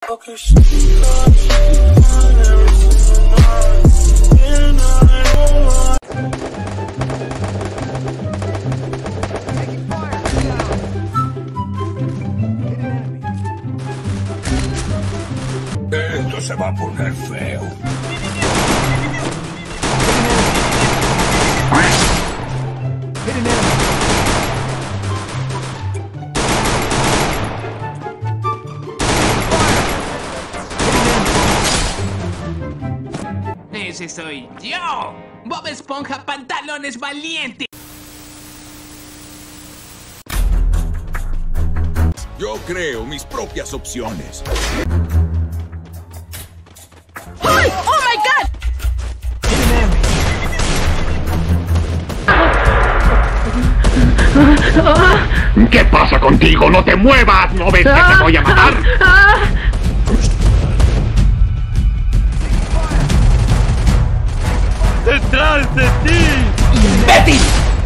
Esto se va a poner feo. Ese soy yo, Bob Esponja Pantalones Valiente. Yo creo mis propias opciones. ¡Ay! ¡Oh my God! ¿Qué pasa contigo? ¡No te muevas! ¿No ves que te voy a matar? ¡Detrás de ti! ¡Betty!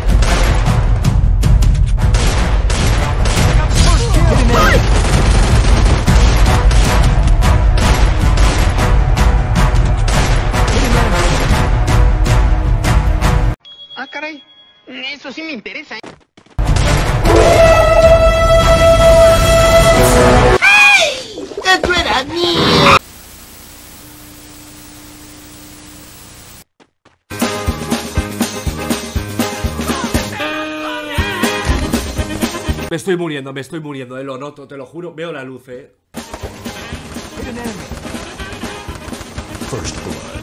Ah, caray. Eso sí me interesa. ¡Ay! ¡Eso era mío! Me estoy muriendo, lo noto, te lo juro. Veo la luz, First blood.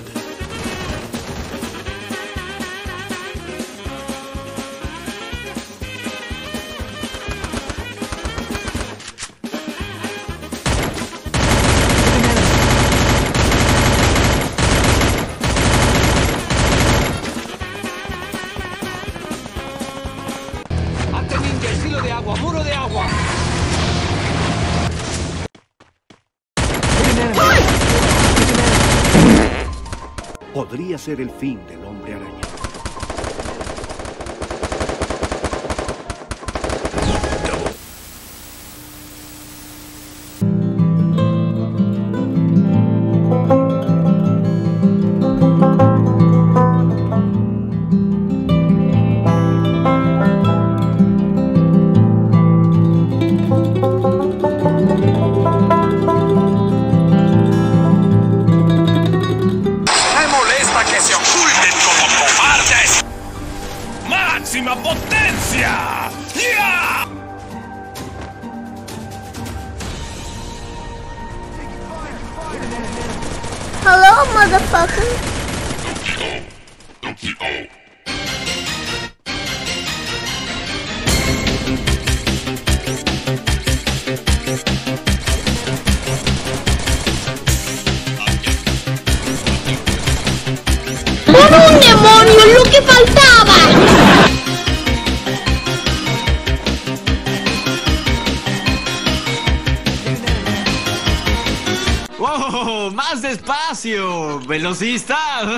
Estilo de agua, muro de agua. Podría ser el fin del hombre araña. ¡Máxima potencia! ¡Ya! Hello, motherfucker. ¡Por un demonio, lo que faltaba! ¡Wow! ¡Más despacio! ¡Velocista!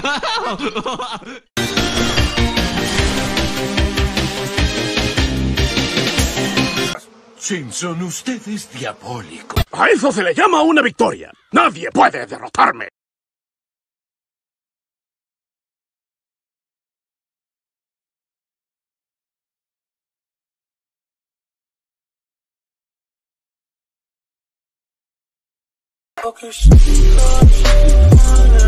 Simpson, usted es diabólico. A eso se le llama una victoria. Nadie puede derrotarme. Focus.